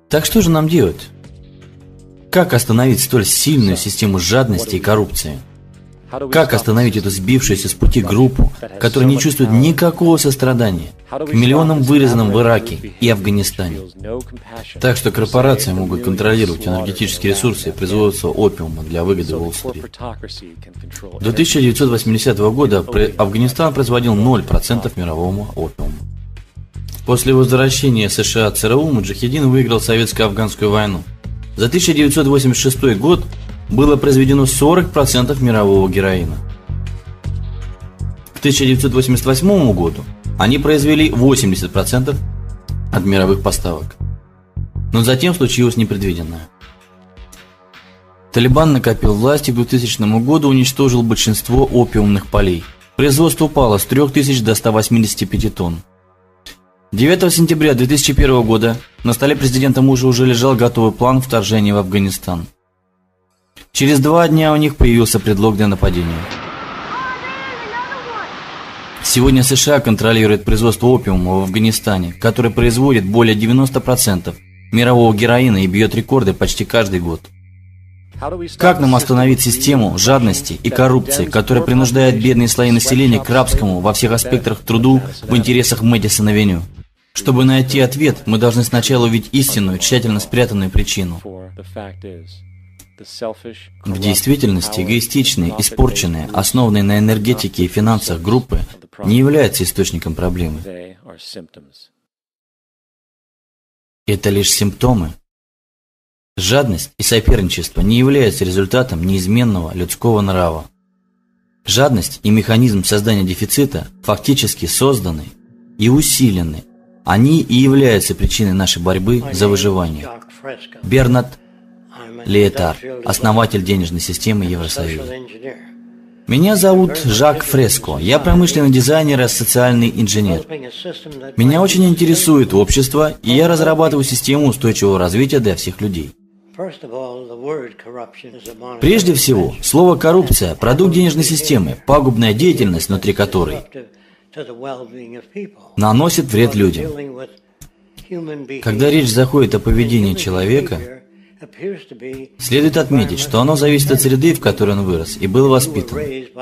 Так что же нам делать? Как остановить столь сильную систему жадности и коррупции? Как остановить эту сбившуюся с пути группу, которая не чувствует никакого сострадания к миллионам вырезанным в Ираке и Афганистане? Так что корпорации могут контролировать энергетические ресурсы и производство опиума для выгоды Уолл-стрит. До 1980 года Афганистан производил 0% мирового опиума. После возвращения США от ЦРУ Муджахедин выиграл советско-афганскую войну. За 1986 год было произведено 40% мирового героина. К 1988 году они произвели 80% от мировых поставок. Но затем случилось непредвиденное. Талибан накопил власть и к 2000 году уничтожил большинство опиумных полей. Производство упало с 3000 до 185 тонн. 9 сентября 2001 года на столе президента Буша уже лежал готовый план вторжения в Афганистан. Через 2 дня у них появился предлог для нападения. Сегодня США контролирует производство опиума в Афганистане, который производит более 90% мирового героина и бьет рекорды почти каждый год. Как нам остановить систему жадности и коррупции, которая принуждает бедные слои населения к рабскому во всех аспектах труду в интересах Мэдисон-авеню? Чтобы найти ответ, мы должны сначала увидеть истинную, тщательно спрятанную причину. В действительности эгоистичные, испорченные, основанные на энергетике и финансах группы не являются источником проблемы. Это лишь симптомы. Жадность и соперничество не являются результатом неизменного людского нрава. Жадность и механизм создания дефицита фактически созданы и усилены. Они и являются причиной нашей борьбы за выживание. Бернард Лиэтар, основатель денежной системы Евросоюза. Меня зовут Жак Фреско. Я промышленный дизайнер и социальный инженер. Меня очень интересует общество, и я разрабатываю систему устойчивого развития для всех людей. Прежде всего, слово «коррупция» – продукт денежной системы, пагубная деятельность, внутри которой наносит вред людям. Когда речь заходит о поведении человека, следует отметить, что оно зависит от среды, в которой он вырос и был воспитан.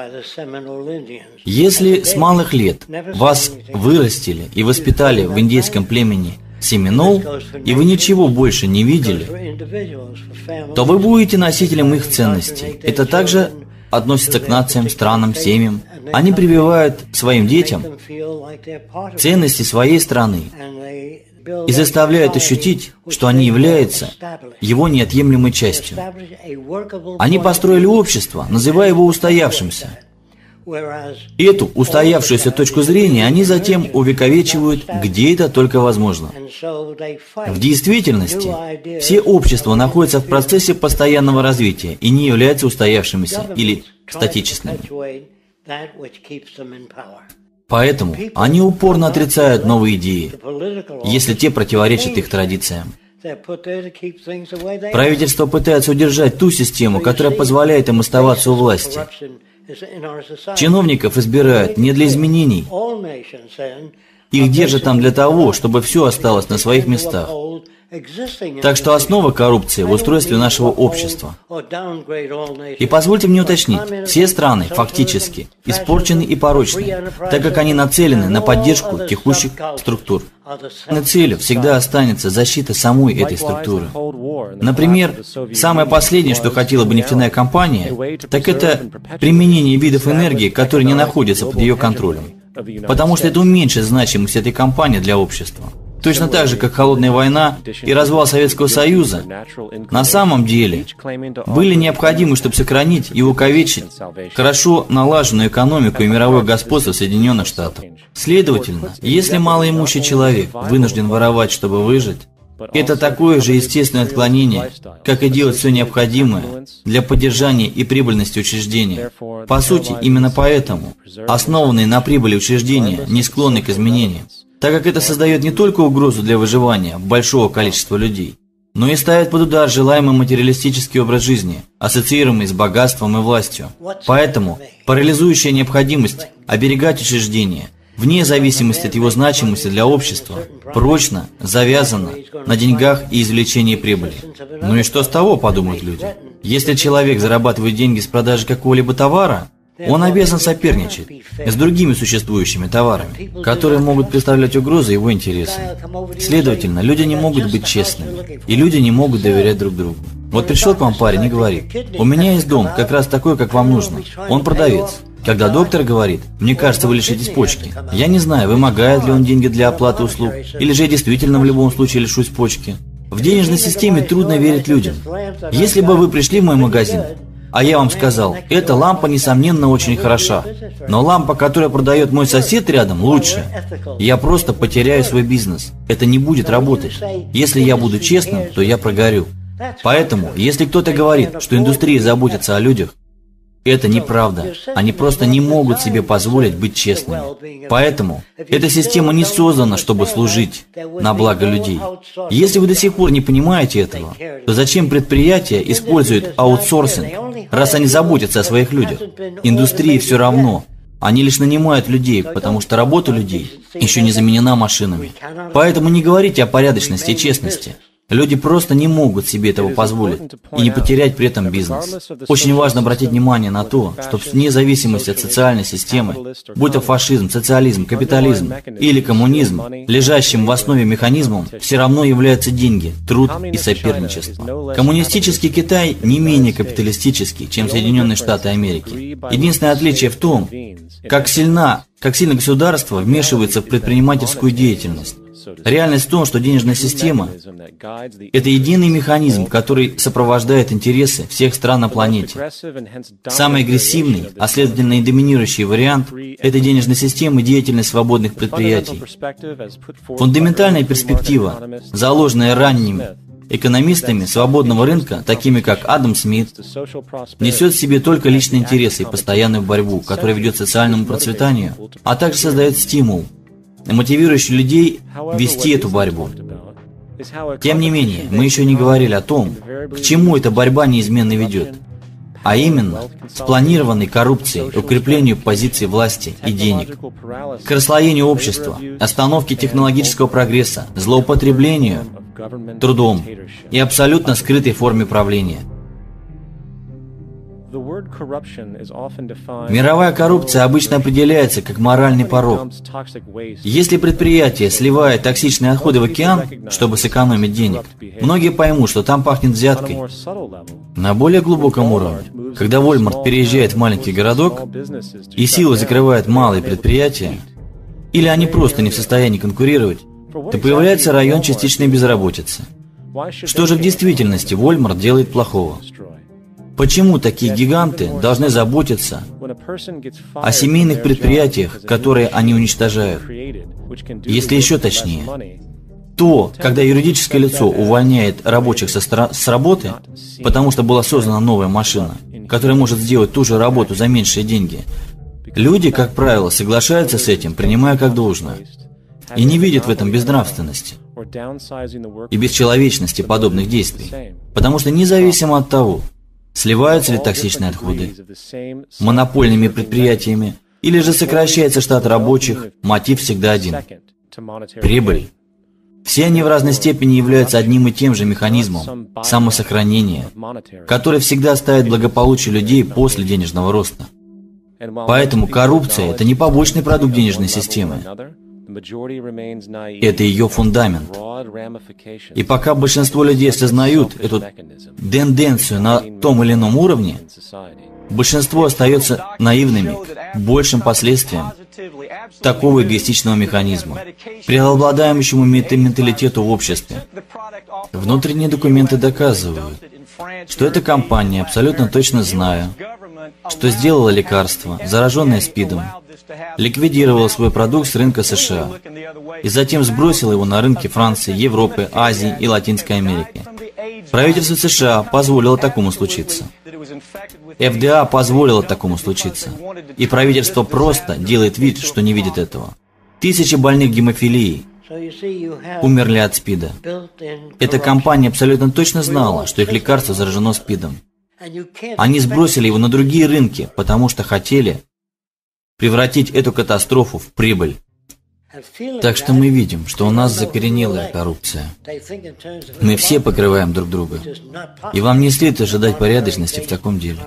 Если с малых лет вас вырастили и воспитали в индейском племени Семинол, и вы ничего больше не видели, то вы будете носителем их ценностей. Это также относится к нациям, странам, семьям. Они прививают своим детям ценности своей страны и заставляют ощутить, что они являются его неотъемлемой частью. Они построили общество, называя его устоявшимся. Эту устоявшуюся точку зрения они затем увековечивают, где это только возможно. В действительности, все общества находятся в процессе постоянного развития и не являются устоявшимися или статичными. Поэтому они упорно отрицают новые идеи, если те противоречат их традициям. Правительство пытается удержать ту систему, которая позволяет им оставаться у власти. Чиновников избирают не для изменений. Их держат там для того, чтобы все осталось на своих местах. Так что основа коррупции в устройстве нашего общества. И позвольте мне уточнить, все страны фактически испорчены и порочны, так как они нацелены на поддержку текущих структур. На целью всегда останется защита самой этой структуры. Например, самое последнее, что хотела бы нефтяная компания, так это применение видов энергии, которые не находятся под ее контролем. Потому что это уменьшит значимость этой компании для общества. Точно так же, как холодная война и развал Советского Союза на самом деле были необходимы, чтобы сохранить и увековечить хорошо налаженную экономику и мировое господство Соединенных Штатов. Следовательно, если малоимущий человек вынужден воровать, чтобы выжить, это такое же естественное отклонение, как и делать все необходимое для поддержания и прибыльности учреждения. По сути, именно поэтому основанные на прибыли учреждения не склонны к изменениям, так как это создает не только угрозу для выживания большого количества людей, но и ставит под удар желаемый материалистический образ жизни, ассоциируемый с богатством и властью. Поэтому парализующая необходимость оберегать учреждения вне зависимости от его значимости для общества, прочно завязано на деньгах и извлечении прибыли. Ну и что с того, подумают люди? Если человек зарабатывает деньги с продажи какого-либо товара, он обязан соперничать с другими существующими товарами, которые могут представлять угрозу его интересам. Следовательно, люди не могут быть честными, и люди не могут доверять друг другу. Вот пришел к вам парень и говорит: «У меня есть дом, как раз такой, как вам нужно». Он продавец. Когда доктор говорит: «Мне кажется, вы лишитесь почки», я не знаю, вымогает ли он деньги для оплаты услуг, или же я действительно в любом случае лишусь почки. В денежной системе трудно верить людям. Если бы вы пришли в мой магазин, а я вам сказал: эта лампа, несомненно, очень хороша, но лампа, которую продает мой сосед рядом, лучше, я просто потеряю свой бизнес. Это не будет работать. Если я буду честным, то я прогорю. Поэтому, если кто-то говорит, что индустрия заботится о людях, это неправда. Они просто не могут себе позволить быть честными. Поэтому эта система не создана, чтобы служить на благо людей. Если вы до сих пор не понимаете этого, то зачем предприятия используют аутсорсинг, раз они заботятся о своих людях? Индустрии все равно. Они лишь нанимают людей, потому что работа людей еще не заменена машинами. Поэтому не говорите о порядочности и честности. Люди просто не могут себе этого позволить и не потерять при этом бизнес. Очень важно обратить внимание на то, что вне зависимости от социальной системы, будь то фашизм, социализм, капитализм или коммунизм, лежащим в основе механизмом все равно являются деньги, труд и соперничество. Коммунистический Китай не менее капиталистический, чем Соединенные Штаты Америки. Единственное отличие в том, как сильно государство вмешивается в предпринимательскую деятельность. Реальность в том, что денежная система – это единый механизм, который сопровождает интересы всех стран на планете. Самый агрессивный, а следовательно и доминирующий вариант этой денежной системы – деятельность свободных предприятий. Фундаментальная перспектива, заложенная ранними экономистами свободного рынка, такими как Адам Смит, несет в себе только личные интересы и постоянную борьбу, которая ведет к социальному процветанию, а также создает стимул, мотивирующий людей вести эту борьбу. Тем не менее, мы еще не говорили о том, к чему эта борьба неизменно ведет, а именно спланированной коррупцией, укреплению позиций власти и денег, к расслоению общества, остановке технологического прогресса, злоупотреблению трудом и абсолютно скрытой форме правления. Мировая коррупция обычно определяется как моральный порок. Если предприятие сливает токсичные отходы в океан, чтобы сэкономить денег, многие поймут, что там пахнет взяткой. На более глубоком уровне, когда Walmart переезжает в маленький городок и силой закрывает малые предприятия, или они просто не в состоянии конкурировать, то появляется район частичной безработицы. Что же в действительности Walmart делает плохого? Почему такие гиганты должны заботиться о семейных предприятиях, которые они уничтожают? Если еще точнее, то, когда юридическое лицо увольняет рабочих с работы, потому что была создана новая машина, которая может сделать ту же работу за меньшие деньги, люди, как правило, соглашаются с этим, принимая как должное, и не видят в этом безнравственности и бесчеловечности подобных действий, потому что независимо от того, сливаются ли токсичные отходы монопольными предприятиями, или же сокращается штат рабочих, мотив всегда один – прибыль. Все они в разной степени являются одним и тем же механизмом самосохранения, который всегда ставит благополучие людей после денежного роста. Поэтому коррупция – это не побочный продукт денежной системы. Это ее фундамент. И пока большинство людей осознают эту тенденцию на том или ином уровне, большинство остается наивными к большим последствиям такого эгоистичного механизма, преобладающему менталитету в обществе. Внутренние документы доказывают, что эта компания, абсолютно точно зная, что сделала лекарство, зараженное СПИДом, ликвидировала свой продукт с рынка США и затем сбросила его на рынки Франции, Европы, Азии и Латинской Америки. Правительство США позволило такому случиться. ФДА позволило такому случиться. И правительство просто делает вид, что не видит этого. Тысячи больных гемофилией умерли от СПИДа. Эта компания абсолютно точно знала, что их лекарство заражено СПИДом. Они сбросили его на другие рынки, потому что хотели превратить эту катастрофу в прибыль. Так что мы видим, что у нас закоренелая коррупция. Мы все покрываем друг друга. И вам не следует ожидать порядочности в таком деле.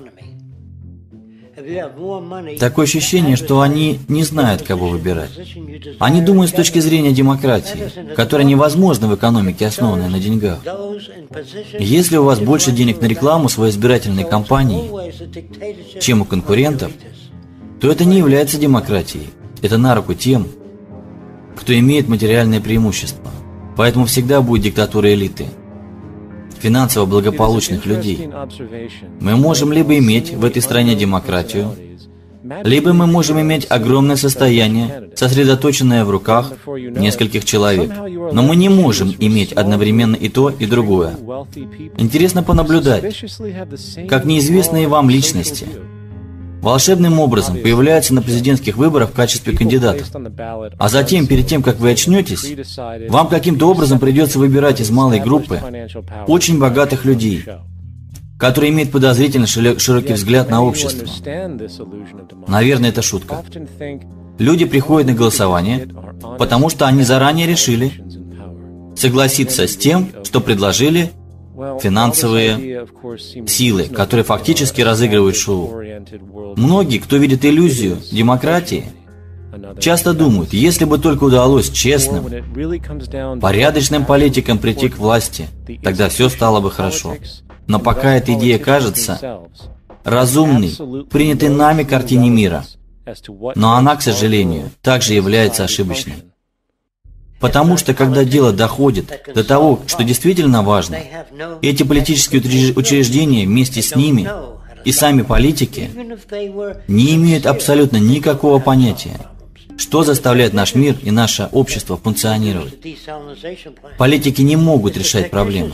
Такое ощущение, что они не знают, кого выбирать. Они думают с точки зрения демократии, которая невозможна в экономике, основанной на деньгах. Если у вас больше денег на рекламу своей избирательной кампании, чем у конкурентов, то это не является демократией. Это на руку тем, кто имеет материальное преимущество. Поэтому всегда будет диктатура элиты, финансово благополучных людей. Мы можем либо иметь в этой стране демократию, либо мы можем иметь огромное состояние, сосредоточенное в руках нескольких человек. Но мы не можем иметь одновременно и то, и другое. Интересно понаблюдать, как неизвестные вам личности волшебным образом появляются на президентских выборах в качестве кандидатов. А затем, перед тем, как вы очнетесь, вам каким-то образом придется выбирать из малой группы очень богатых людей, которые имеют подозрительно широкий взгляд на общество. Наверное, это шутка. Люди приходят на голосование, потому что они заранее решили согласиться с тем, что предложили финансовые силы, которые фактически разыгрывают шоу. Многие, кто видит иллюзию демократии, часто думают, если бы только удалось честным, порядочным политикам прийти к власти, тогда все стало бы хорошо. Но пока эта идея кажется разумной, принятой нами картине мира, но она, к сожалению, также является ошибочной. Потому что, когда дело доходит до того, что действительно важно, эти политические учреждения вместе с ними и сами политики не имеют абсолютно никакого понятия, что заставляет наш мир и наше общество функционировать. Политики не могут решать проблемы.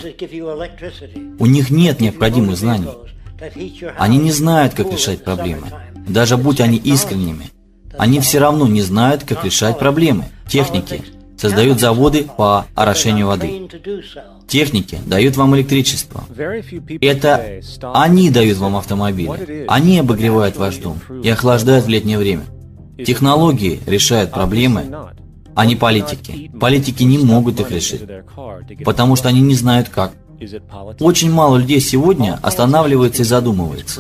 У них нет необходимых знаний. Они не знают, как решать проблемы. Даже будь они искренними, они все равно не знают, как решать проблемы. Техники создают заводы по орошению воды. Техники дают вам электричество. Это они дают вам автомобили. Они обогревают ваш дом и охлаждают в летнее время. Технологии решают проблемы, а не политики. Политики не могут их решить, потому что они не знают как. Очень мало людей сегодня останавливается и задумывается,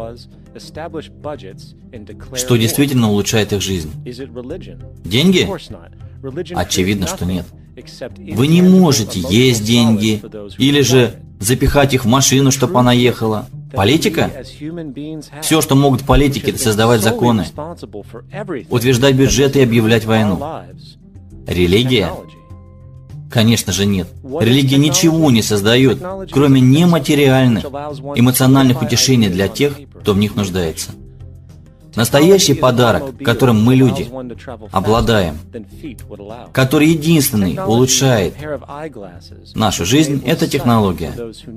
что действительно улучшает их жизнь. Деньги? Очевидно, что нет. Вы не можете есть деньги или же запихать их в машину, чтобы она ехала. Политика? Все, что могут политики, это создавать законы, утверждать бюджеты и объявлять войну. Религия? Конечно же нет. Религия ничего не создает, кроме нематериальных, эмоциональных утешений для тех, кто в них нуждается. Настоящий подарок, которым мы, люди, обладаем, который единственный улучшает нашу жизнь, это технология.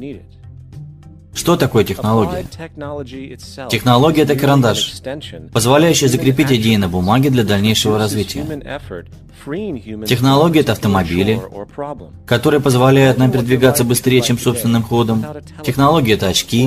Что такое технология? Технология – это карандаш, позволяющий закрепить идеи на бумаге для дальнейшего развития. Технология – это автомобили, которые позволяют нам передвигаться быстрее, чем собственным ходом. Технология – это очки,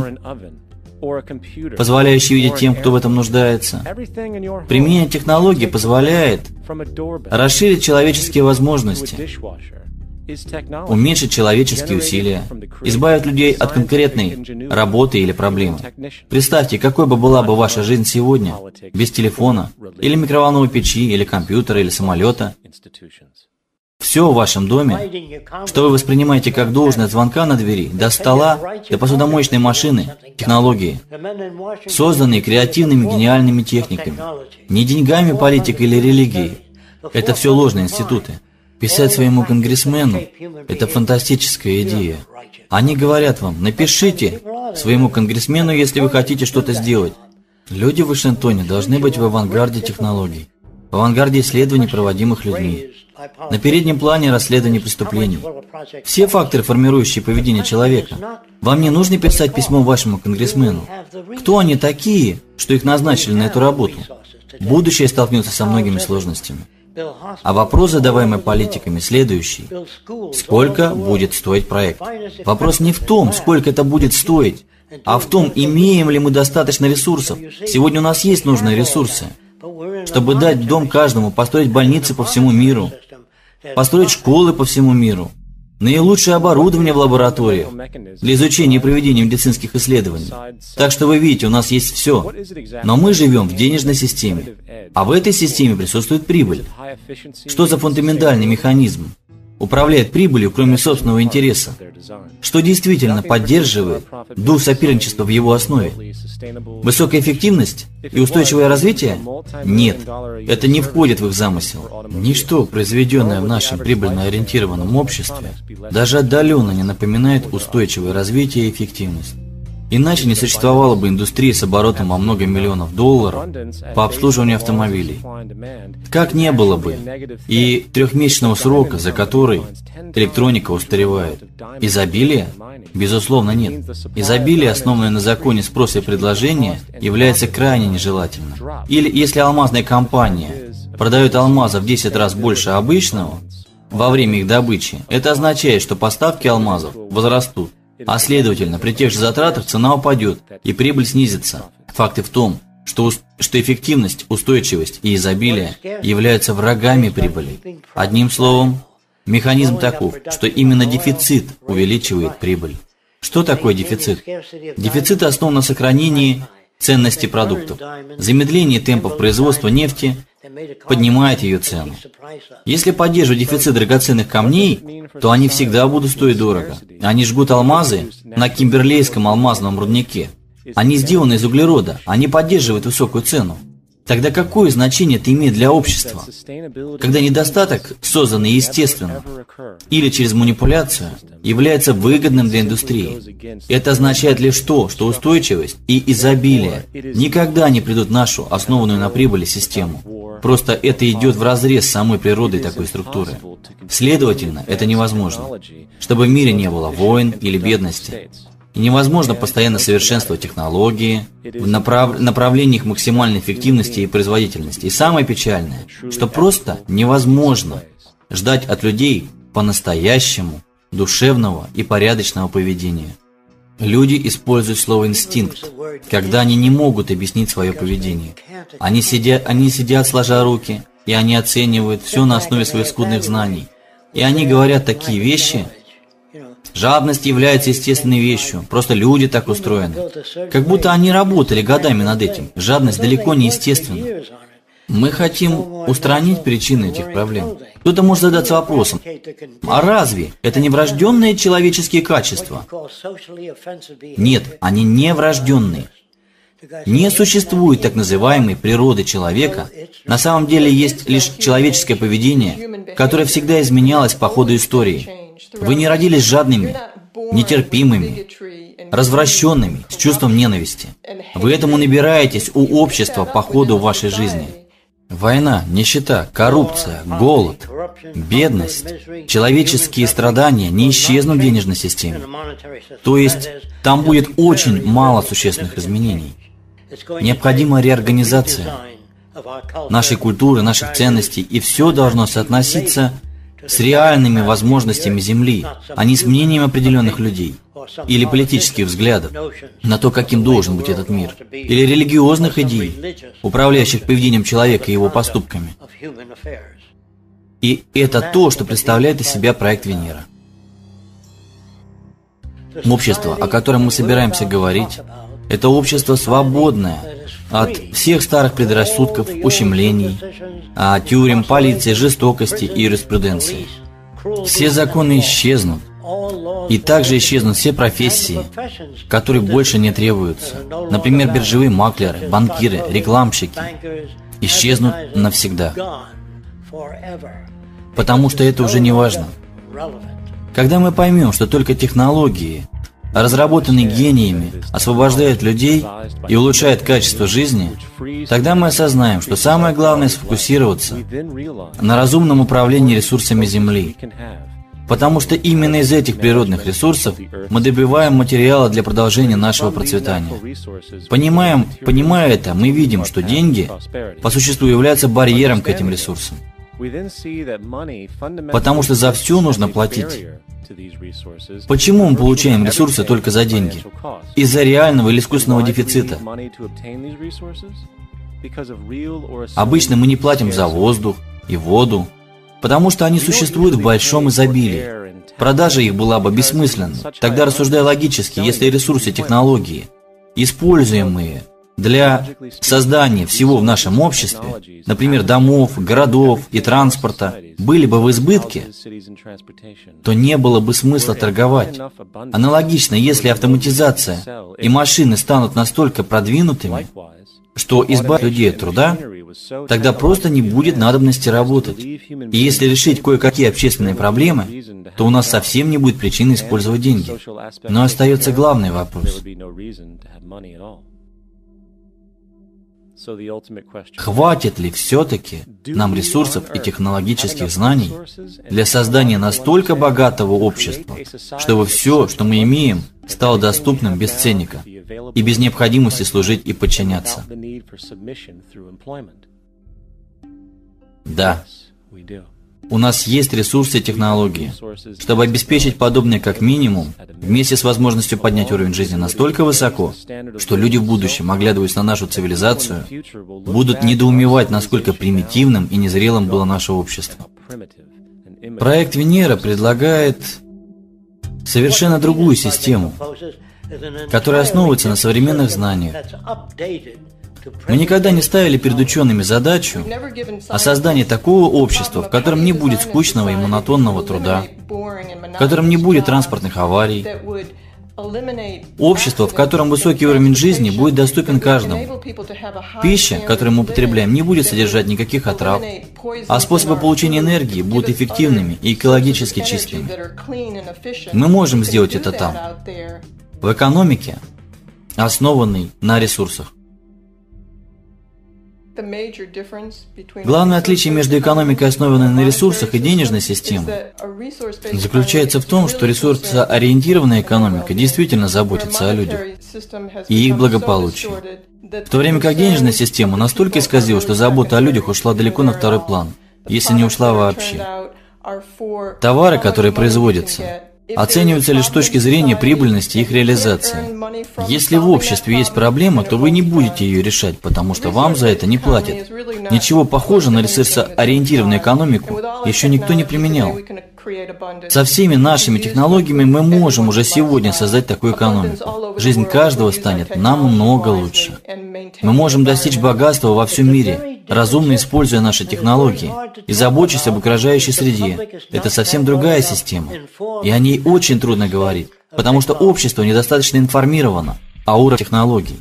позволяющие видеть тем, кто в этом нуждается. Применение технологий позволяет расширить человеческие возможности, уменьшить человеческие усилия, избавить людей от конкретной работы или проблемы. Представьте, какой бы была бы ваша жизнь сегодня без телефона, или микроволновой печи, или компьютера, или самолета. Все в вашем доме, что вы воспринимаете как должное, от звонка на двери, до стола, до посудомоечной машины, технологии, созданные креативными гениальными техниками, не деньгами, политикой или религией. Это все ложные институты. Писать своему конгрессмену – это фантастическая идея. Они говорят вам, напишите своему конгрессмену, если вы хотите что-то сделать. Люди в Вашингтоне должны быть в авангарде технологий, в авангарде исследований, проводимых людьми, на переднем плане расследований преступлений. Все факторы, формирующие поведение человека. Вам не нужно писать письмо вашему конгрессмену. Кто они такие, что их назначили на эту работу? Будущее столкнется со многими сложностями. А вопрос, задаваемый политиками, следующий. Сколько будет стоить проект? Вопрос не в том, сколько это будет стоить, а в том, имеем ли мы достаточно ресурсов. Сегодня у нас есть нужные ресурсы. чтобы дать дом каждому, построить больницы по всему миру, построить школы по всему миру, наилучшее оборудование в лабораториях для изучения и проведения медицинских исследований. Так что вы видите, у нас есть все. Но мы живем в денежной системе, а в этой системе присутствует прибыль. Что за фундаментальный механизм управляет прибылью, кроме собственного интереса? Что действительно поддерживает дух соперничества в его основе? Высокая эффективность и устойчивое развитие? Нет, это не входит в их замысел. Ничто, произведенное в нашем прибыльно-ориентированном обществе, даже отдаленно не напоминает устойчивое развитие и эффективность. Иначе не существовало бы индустрии с оборотом во много миллионов долларов по обслуживанию автомобилей. Как не было бы и трехмесячного срока, за который электроника устаревает. Изобилие? Безусловно, нет. Изобилие, основанное на законе спроса и предложения, является крайне нежелательным. Или если алмазная компания продает алмаза в 10 раз больше обычного во время их добычи, это означает, что поставки алмазов возрастут. А следовательно, при тех же затратах цена упадет и прибыль снизится. Факт в том, что эффективность, устойчивость и изобилие являются врагами прибыли. Одним словом, механизм таков, что именно дефицит увеличивает прибыль. Что такое дефицит? Дефицит основан на сохранении ценности продуктов. Замедление темпов производства нефти поднимает ее цену. Если поддерживать дефицит драгоценных камней, то они всегда будут стоить дорого. Они жгут алмазы на Кимберлейском алмазном руднике. Они сделаны из углерода, они поддерживают высокую цену. Тогда какое значение это имеет для общества? Когда недостаток, созданный естественно или через манипуляцию, является выгодным для индустрии. Это означает лишь то, что устойчивость и изобилие никогда не придут в нашу, основанную на прибыли, систему. Просто это идет вразрез с самой природой такой структуры. Следовательно, это невозможно, чтобы в мире не было войн или бедности. И невозможно постоянно совершенствовать технологии в направлениях максимальной эффективности и производительности. И самое печальное, что просто невозможно ждать от людей по-настоящему душевного и порядочного поведения. Люди используют слово «инстинкт», когда они не могут объяснить свое поведение. Они сидят сложа руки, и они оценивают все на основе своих скудных знаний. И они говорят такие вещи. Жадность является естественной вещью, просто люди так устроены. Как будто они работали годами над этим. Жадность далеко не естественна. Мы хотим устранить причины этих проблем. Кто-то может задаться вопросом, а разве это не врожденные человеческие качества? Нет, они не врожденные. Не существует так называемой природы человека. На самом деле есть лишь человеческое поведение, которое всегда изменялось по ходу истории. Вы не родились жадными, нетерпимыми, развращенными, с чувством ненависти. Вы этому набираетесь у общества по ходу вашей жизни. Война, нищета, коррупция, голод, бедность, человеческие страдания не исчезнут в денежной системе. То есть, там будет очень мало существенных изменений. Необходима реорганизация нашей культуры, наших ценностей, и все должно соотноситься с реальными возможностями Земли, а не с мнением определенных людей или политических взглядов на то, каким должен быть этот мир, или религиозных идей, управляющих поведением человека и его поступками. И это то, что представляет из себя проект Венера. Общество, о котором мы собираемся говорить, это общество свободное от всех старых предрассудков, ущемлений, тюрем, полиции, жестокости и юриспруденции. Все законы исчезнут, и также исчезнут все профессии, которые больше не требуются. Например, биржевые маклеры, банкиры, рекламщики исчезнут навсегда, потому что это уже не важно. Когда мы поймем, что только технологии, разработанные гениями, освобождают людей и улучшают качество жизни, тогда мы осознаем, что самое главное — сфокусироваться на разумном управлении ресурсами Земли. Потому что именно из этих природных ресурсов мы добываем материалы для продолжения нашего процветания. Понимая это, мы видим, что деньги по существу являются барьером к этим ресурсам. Потому что за все нужно платить. Почему мы получаем ресурсы только за деньги? Из-за реального или искусственного дефицита. Обычно мы не платим за воздух и воду, потому что они существуют в большом изобилии. Продажа их была бы бессмысленна. Тогда, рассуждая логически, если ресурсы технологии, используемые для создания всего в нашем обществе, например, домов, городов и транспорта, были бы в избытке, то не было бы смысла торговать. Аналогично, если автоматизация и машины станут настолько продвинутыми, что избавят людей от труда, тогда просто не будет надобности работать. И если решить кое-какие общественные проблемы, то у нас совсем не будет причины использовать деньги. Но остается главный вопрос. Хватит ли все-таки нам ресурсов и технологических знаний для создания настолько богатого общества, чтобы все, что мы имеем, стало доступным без ценника и без необходимости служить и подчиняться? Да. У нас есть ресурсы и технологии, чтобы обеспечить подобное как минимум, вместе с возможностью поднять уровень жизни настолько высоко, что люди в будущем, оглядываясь на нашу цивилизацию, будут недоумевать, насколько примитивным и незрелым было наше общество. Проект Венера предлагает совершенно другую систему, которая основывается на современных знаниях. Мы никогда не ставили перед учеными задачу о создании такого общества, в котором не будет скучного и монотонного труда, в котором не будет транспортных аварий, общество, в котором высокий уровень жизни будет доступен каждому. Пища, которую мы употребляем, не будет содержать никаких отрав, а способы получения энергии будут эффективными и экологически чистыми. Мы можем сделать это там, в экономике, основанной на ресурсах. Главное отличие между экономикой, основанной на ресурсах, и денежной системой заключается в том, что ресурсоориентированная экономика действительно заботится о людях и их благополучии, в то время как денежная система настолько исказила, что забота о людях ушла далеко на второй план, если не ушла вообще. Товары, которые производятся, оцениваются лишь с точки зрения прибыльности их реализации. Если в обществе есть проблема, то вы не будете ее решать, потому что вам за это не платят. Ничего похожего на ресурсоориентированную экономику еще никто не применял. Со всеми нашими технологиями мы можем уже сегодня создать такую экономику. Жизнь каждого станет намного лучше. Мы можем достичь богатства во всем мире, разумно используя наши технологии и заботясь об окружающей среде. Это совсем другая система, и о ней очень трудно говорить, потому что общество недостаточно информировано о уровне технологий.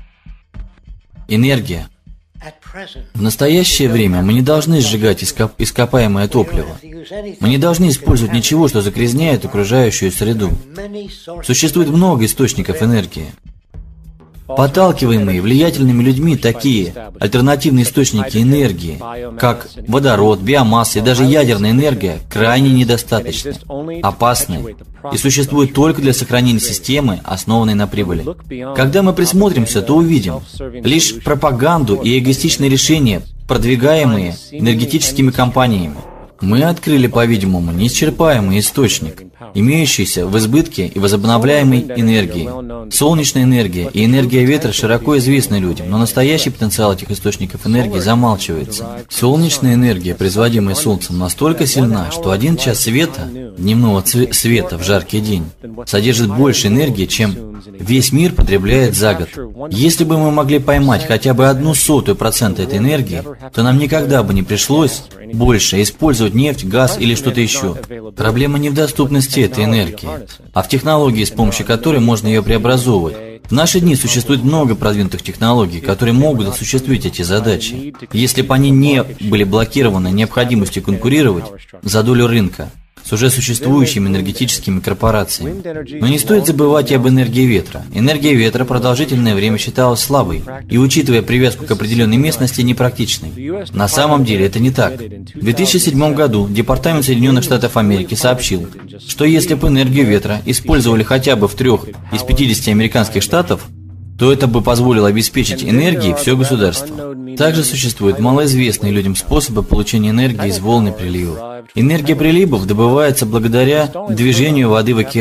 Энергия. В настоящее время мы не должны сжигать ископаемое топливо. Мы не должны использовать ничего, что загрязняет окружающую среду. Существует много источников энергии. Подталкиваемые влиятельными людьми такие альтернативные источники энергии, как водород, биомасса и даже ядерная энергия, крайне недостаточны, опасны и существуют только для сохранения системы, основанной на прибыли. Когда мы присмотримся, то увидим лишь пропаганду и эгоистичные решения, продвигаемые энергетическими компаниями. Мы открыли, по-видимому, неисчерпаемый источник, имеющийся в избытке и возобновляемой энергии. Солнечная энергия и энергия ветра широко известны людям, но настоящий потенциал этих источников энергии замалчивается. Солнечная энергия, производимая Солнцем, настолько сильна, что 1 час света, дневного света в жаркий день, содержит больше энергии, чем весь мир потребляет за год. Если бы мы могли поймать хотя бы 0,01% этой энергии, то нам никогда бы не пришлось больше использовать нефть, газ или что-то еще. Проблема не в доступности этой энергии, а в технологии, с помощью которой можно ее преобразовывать. В наши дни существует много продвинутых технологий, которые могут осуществить эти задачи, если бы они не были блокированы необходимостью конкурировать за долю рынка с уже существующими энергетическими корпорациями. Но не стоит забывать и об энергии ветра. Энергия ветра продолжительное время считалась слабой и, учитывая привязку к определенной местности, непрактичной. На самом деле это не так. В 2007 году Департамент Соединенных Штатов Америки сообщил, что если бы энергию ветра использовали хотя бы в 3 из 50 американских штатов, то это бы позволило обеспечить энергией все государство. Также существуют малоизвестные людям способы получения энергии из волн и приливов. Энергия приливов добывается благодаря движению воды в океане.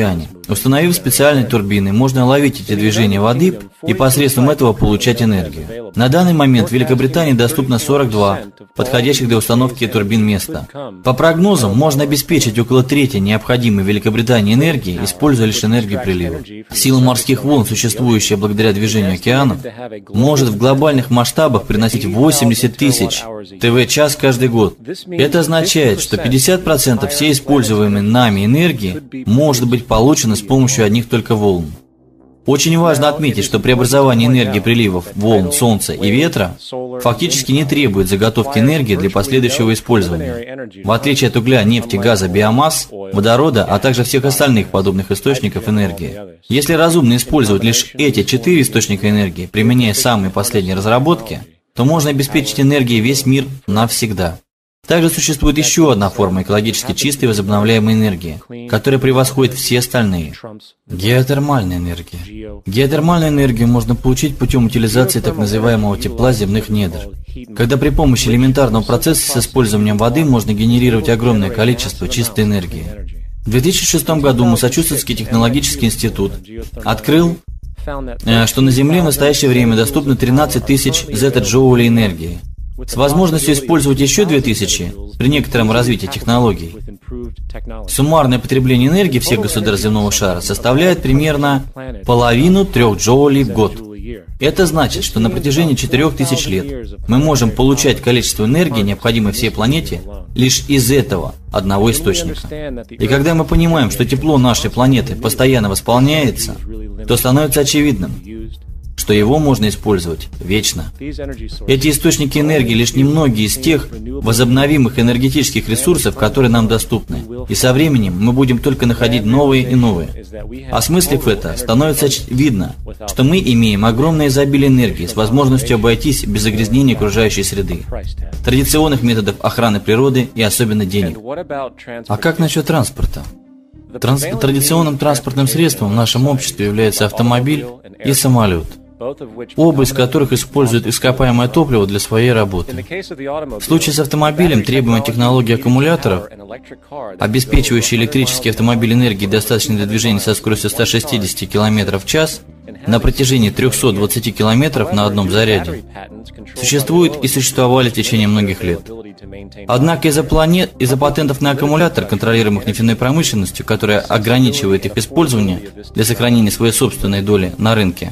Установив специальные турбины, можно ловить эти движения воды и посредством этого получать энергию. На данный момент в Великобритании доступно 42 подходящих для установки турбин места. По прогнозам, можно обеспечить около трети необходимой в Великобритании энергии, используя лишь энергию прилива. Сила морских волн, существующая благодаря движению океанов, может в глобальных масштабах приносить 80 тысяч ТВ-час каждый год. Это означает, что 50% всей используемой нами энергии может быть получено с помощью одних только волн. Очень важно отметить, что преобразование энергии приливов, волн, солнца и ветра фактически не требует заготовки энергии для последующего использования. В отличие от угля, нефти, газа, биомасс, водорода, а также всех остальных подобных источников энергии. Если разумно использовать лишь эти 4 источника энергии, применяя самые последние разработки, то можно обеспечить энергией весь мир навсегда. Также существует еще одна форма экологически чистой и возобновляемой энергии, которая превосходит все остальные – геотермальная энергия. Геотермальную энергию можно получить путем утилизации так называемого тепла земных недр, когда при помощи элементарного процесса с использованием воды можно генерировать огромное количество чистой энергии. В 2006 году Массачусетский технологический институт открыл, что на Земле в настоящее время доступно 13 тысяч зета-джоулей энергии, с возможностью использовать еще 2000 при некотором развитии технологий. Суммарное потребление энергии всех государств земного шара составляет примерно половину 3 джоулей в год. Это значит, что на протяжении 4000 лет мы можем получать количество энергии, необходимой всей планете, лишь из этого одного источника. И когда мы понимаем, что тепло нашей планеты постоянно восполняется, то становится очевидным, что его можно использовать вечно. Эти источники энергии лишь немногие из тех возобновимых энергетических ресурсов, которые нам доступны. И со временем мы будем только находить новые и новые. Осмыслив это, становится видно, что мы имеем огромное изобилие энергии с возможностью обойтись без загрязнения окружающей среды, традиционных методов охраны природы и особенно денег. А как насчет транспорта? Традиционным транспортным средством в нашем обществе является автомобиль и самолет, оба из которых используют ископаемое топливо для своей работы. В случае с автомобилем требуемая технология аккумуляторов, обеспечивающая электрический автомобиль энергией, достаточной для движения со скоростью 160 км в час на протяжении 320 км на одном заряде, существует и существовали в течение многих лет. Однако из-за патентов на аккумулятор, контролируемых нефтяной промышленностью, которая ограничивает их использование для сохранения своей собственной доли на рынке,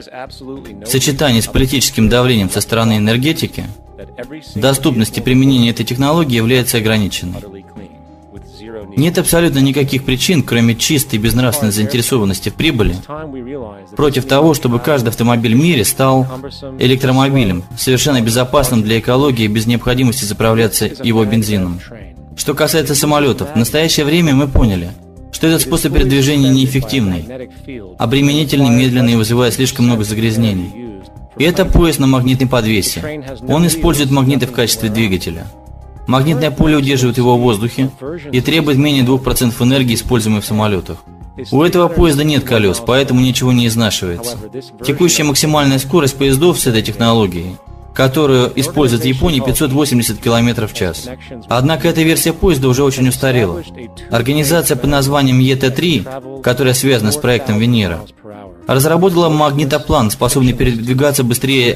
в сочетании с политическим давлением со стороны энергетики, доступность и применение этой технологии является ограниченной. Нет абсолютно никаких причин, кроме чистой безнравственной заинтересованности в прибыли, против того, чтобы каждый автомобиль в мире стал электромобилем, совершенно безопасным для экологии без необходимости заправляться его бензином. Что касается самолетов, в настоящее время мы поняли, что этот способ передвижения неэффективный, обременительный, медленный и вызывает слишком много загрязнений. И это поезд на магнитной подвесе. Он использует магниты в качестве двигателя. Магнитное поле удерживает его в воздухе и требует менее 2% энергии, используемой в самолетах. У этого поезда нет колес, поэтому ничего не изнашивается. Текущая максимальная скорость поездов с этой технологией, которую используют в Японии, 580 км в час. Однако эта версия поезда уже очень устарела. Организация под названием ЕТ-3, которая связана с проектом Венера, разработала магнитоплан, способный передвигаться быстрее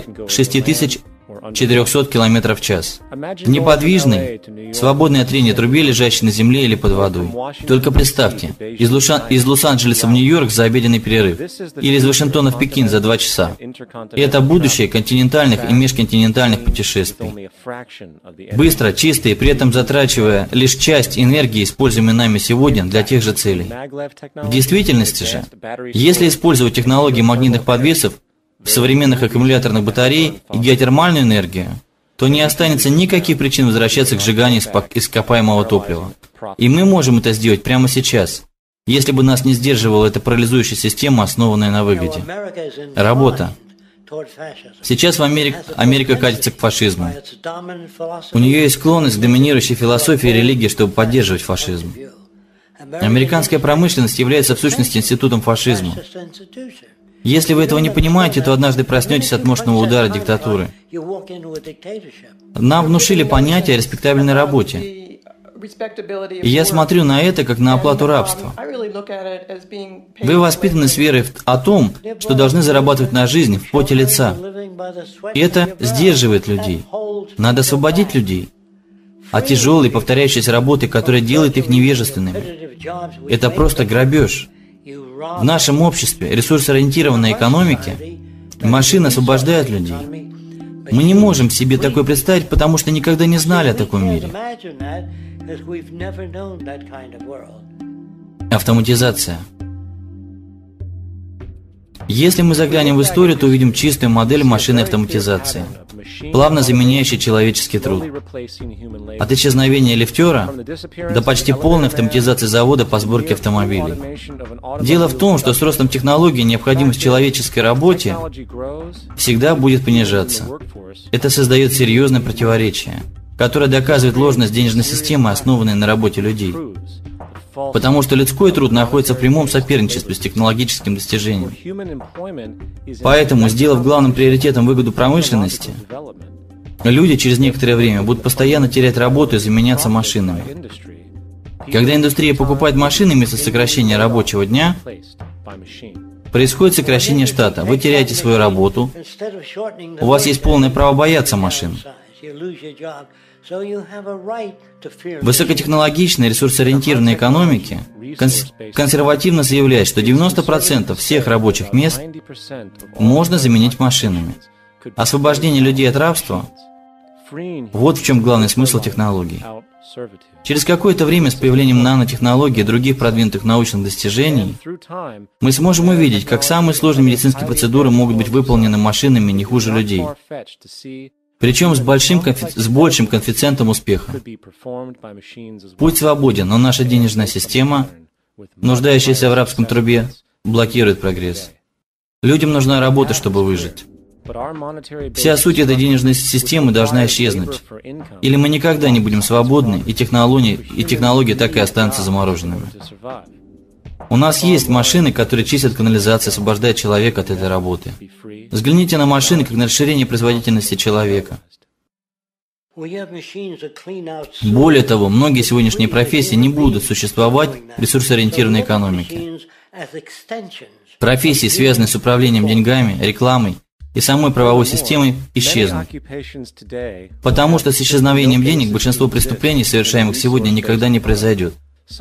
6400 км в час. Неподвижный, свободный от трения трубе, лежащий на земле или под водой. Только представьте, из Лос-Анджелеса в Нью-Йорк за обеденный перерыв, или из Вашингтона в Пекин за 2 часа. Это будущее континентальных и межконтинентальных путешествий. Быстро, чисто и при этом затрачивая лишь часть энергии, используемой нами сегодня для тех же целей. В действительности же, если использовать технологии магнитных подвесов в современных аккумуляторных батарей и геотермальную энергию, то не останется никаких причин возвращаться к сжиганию ископаемого топлива. И мы можем это сделать прямо сейчас, если бы нас не сдерживала эта парализующая система, основанная на выгоде. Работа. Сейчас Америка катится к фашизму. У нее есть склонность к доминирующей философии и религии, чтобы поддерживать фашизм. Американская промышленность является в сущности институтом фашизма. Если вы этого не понимаете, то однажды проснетесь от мощного удара диктатуры. Нам внушили понятие о респектабельной работе. И я смотрю на это как на оплату рабства. Вы воспитаны с верой о том, что должны зарабатывать на жизнь в поте лица. И это сдерживает людей. Надо освободить людей от тяжелой, повторяющейся работы, которая делает их невежественными. Это просто грабеж. В нашем обществе, ресурсоориентированной экономике, машины освобождают людей. Мы не можем себе такое представить, потому что никогда не знали о таком мире. Автоматизация. Если мы заглянем в историю, то увидим чистую модель машинной автоматизации, плавно заменяющей человеческий труд. От исчезновения лифтера до почти полной автоматизации завода по сборке автомобилей. Дело в том, что с ростом технологий необходимость в человеческой работе всегда будет понижаться. Это создает серьезное противоречие, которое доказывает ложность денежной системы, основанной на работе людей. Потому что людской труд находится в прямом соперничестве с технологическим достижением. Поэтому, сделав главным приоритетом выгоду промышленности, люди через некоторое время будут постоянно терять работу и заменяться машинами. Когда индустрия покупает машины вместо сокращения рабочего дня, происходит сокращение штата. Вы теряете свою работу, у вас есть полное право бояться машин. В высокотехнологичной ресурсоориентированной экономике консервативно заявляет, что 90% всех рабочих мест можно заменить машинами. Освобождение людей от рабства – вот в чем главный смысл технологий. Через какое-то время с появлением нанотехнологий и других продвинутых научных достижений мы сможем увидеть, как самые сложные медицинские процедуры могут быть выполнены машинами не хуже людей. Причем с большим коэффициентом успеха. Путь свободен, но наша денежная система, нуждающаяся в рабском трубе, блокирует прогресс. Людям нужна работа, чтобы выжить. Вся суть этой денежной системы должна исчезнуть. Или мы никогда не будем свободны, и технологии так и останутся замороженными. У нас есть машины, которые чистят канализацию, освобождая человека от этой работы. Взгляните на машины, как на расширение производительности человека. Более того, многие сегодняшние профессии не будут существовать в ресурсоориентированной экономике. Профессии, связанные с управлением деньгами, рекламой и самой правовой системой, исчезнут. Потому что с исчезновением денег большинство преступлений, совершаемых сегодня, никогда не произойдет.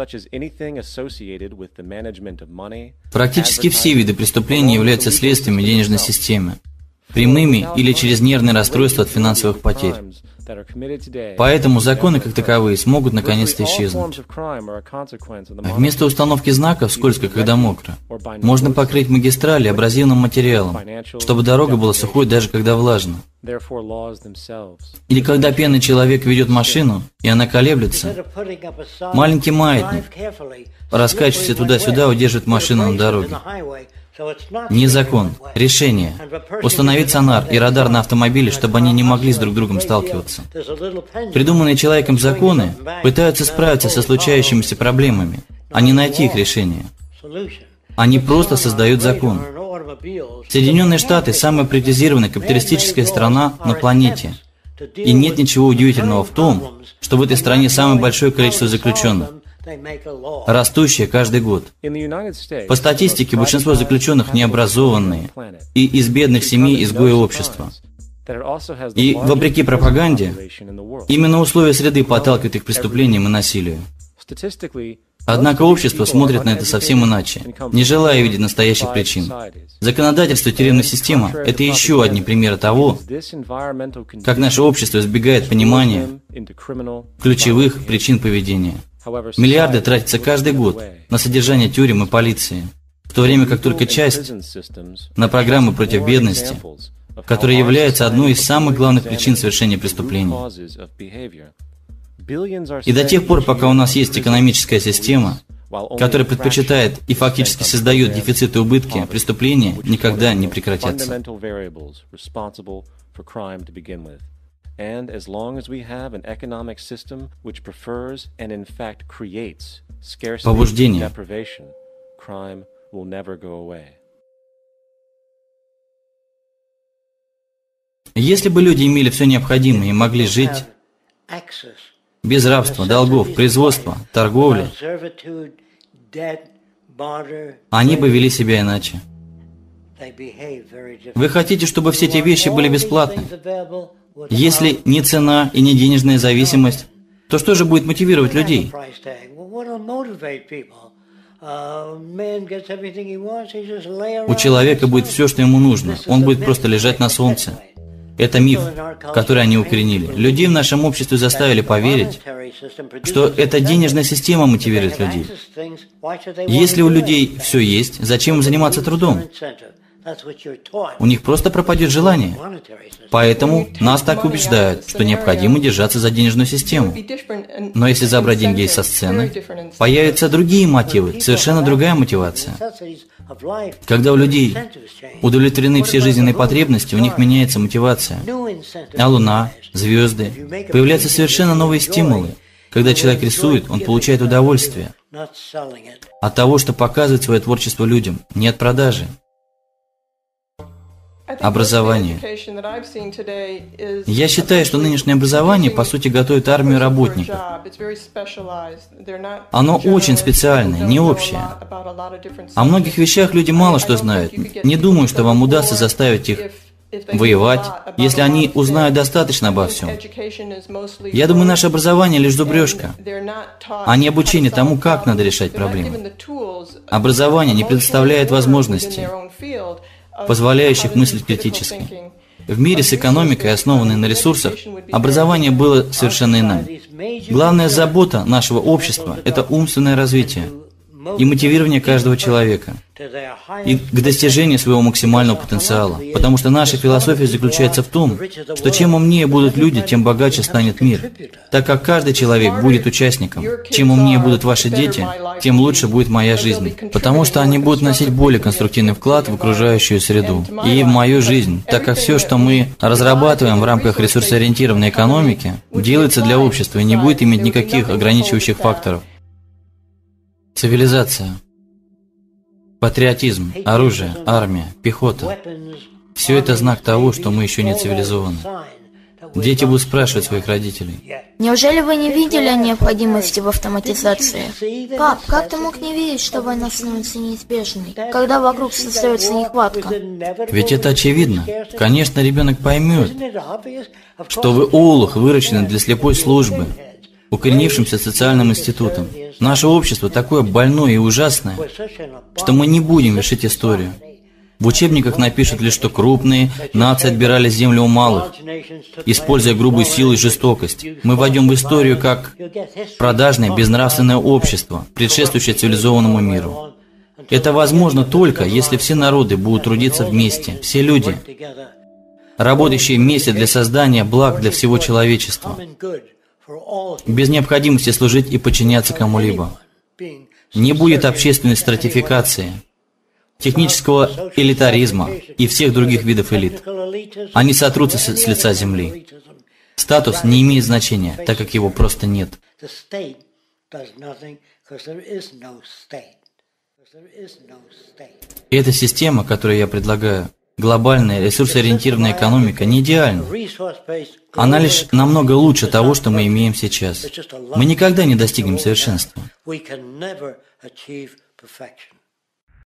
Практически все виды преступлений являются следствиями денежной системы, прямыми или через нервные расстройства от финансовых потерь. Поэтому законы как таковые смогут наконец-то исчезнуть. Вместо установки знаков «скользко, когда мокро» можно покрыть магистрали абразивным материалом, чтобы дорога была сухой даже когда влажно. Или когда пьяный человек ведет машину, и она колеблется, маленький маятник, раскачиваясь туда-сюда, удерживает машину на дороге. Не закон, решение. Установить сонар и радар на автомобиле, чтобы они не могли с друг другом сталкиваться. Придуманные человеком законы пытаются справиться со случающимися проблемами, а не найти их решение. Они просто создают закон. Соединенные Штаты – самая приватизированная капиталистическая страна на планете. И нет ничего удивительного в том, что в этой стране самое большое количество заключенных, растущее каждый год. По статистике, большинство заключенных необразованные и из бедных семей изгои общества. И, вопреки пропаганде, именно условия среды подталкивают их к преступлениям и насилию. Однако общество смотрит на это совсем иначе, не желая видеть настоящих причин. Законодательство и тюремная система – это еще одни примеры того, как наше общество избегает понимания ключевых причин поведения. Миллиарды тратятся каждый год на содержание тюрем и полиции, в то время как только часть на программы против бедности, которая является одной из самых главных причин совершения преступлений. И до тех пор, пока у нас есть экономическая система, которая предпочитает и фактически создает дефицит и убытки, преступления никогда не прекратятся. And as long as we have an economic system which prefers and in fact creates scarcity and deprivation, crime will never go away. Если бы люди имели все необходимое и могли жить без рабства, долгов, производства, торговли, они бы вели себя иначе. Вы хотите, чтобы все эти вещи были бесплатны? Если не цена и не денежная зависимость, то что же будет мотивировать людей? У человека будет все, что ему нужно. Он будет просто лежать на солнце. Это миф, который они укоренили. Людей в нашем обществе заставили поверить, что эта денежная система мотивирует людей. Если у людей все есть, зачем им заниматься трудом? У них просто пропадет желание. Поэтому нас так убеждают, что необходимо держаться за денежную систему. Но если забрать деньги со сцены, появятся другие мотивы, совершенно другая мотивация. Когда у людей удовлетворены все жизненные потребности, у них меняется мотивация. А луна, звезды, появляются совершенно новые стимулы. Когда человек рисует, он получает удовольствие от того, что показывает свое творчество людям, не от продажи. Образование. Я считаю, что нынешнее образование, по сути, готовит армию работников. Оно очень специальное, не общее. О многих вещах люди мало что знают. Не думаю, что вам удастся заставить их воевать, если они узнают достаточно обо всем. Я думаю, наше образование лишь зубрежка, а не обучение тому, как надо решать проблемы. Образование не предоставляет возможностей, позволяющих мыслить критически. В мире с экономикой, основанной на ресурсах, образование было совершенно иным. Главная забота нашего общества – это умственное развитие и мотивирование каждого человека и к достижению своего максимального потенциала. Потому что наша философия заключается в том, что чем умнее будут люди, тем богаче станет мир. Так как каждый человек будет участником. Чем умнее будут ваши дети, тем лучше будет моя жизнь. Потому что они будут носить более конструктивный вклад в окружающую среду и в мою жизнь. Так как все, что мы разрабатываем в рамках ресурсоориентированной экономики, делается для общества и не будет иметь никаких ограничивающих факторов. Цивилизация, патриотизм, оружие, армия, пехота – все это знак того, что мы еще не цивилизованы. Дети будут спрашивать своих родителей. Неужели вы не видели необходимости в автоматизации? Пап, как ты мог не видеть, что война становится неизбежной, когда вокруг создается нехватка? Ведь это очевидно. Конечно, ребенок поймет, что вы олух, выращены для слепой службы, укоренившимся социальным институтом. Наше общество такое больное и ужасное, что мы не будем вершить историю. В учебниках напишут лишь, что крупные нации отбирали землю у малых, используя грубую силу и жестокость. Мы войдем в историю как продажное, безнравственное общество, предшествующее цивилизованному миру. Это возможно только, если все народы будут трудиться вместе, все люди, работающие вместе для создания благ для всего человечества, без необходимости служить и подчиняться кому-либо. Не будет общественной стратификации, технического элитаризма и всех других видов элит. Они сотрутся с лица земли. Статус не имеет значения, так как его просто нет. И эта система, которую я предлагаю, глобальная ресурсоориентированная экономика, не идеальна. Она лишь намного лучше того, что мы имеем сейчас. Мы никогда не достигнем совершенства.